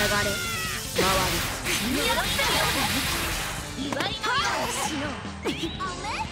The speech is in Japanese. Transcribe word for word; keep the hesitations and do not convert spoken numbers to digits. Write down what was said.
がれ回る。 祝いのようだね。祝いのようだしよう。